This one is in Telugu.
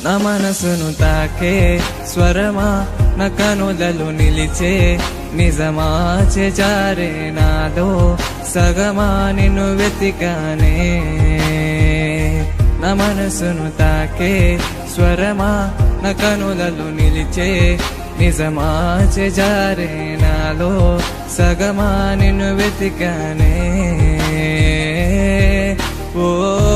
నా మనసును తాకే స్వరమా నా కనులలో నిలిచే నిజమా చేజారే నాలో సగమా నిన్ను వెతికానే నా మనసును తాకే స్వరమా నా కనులలో నిలిచే నిజమా చేజారే నాలో సగమా నిన్ను వెతికానే ఓ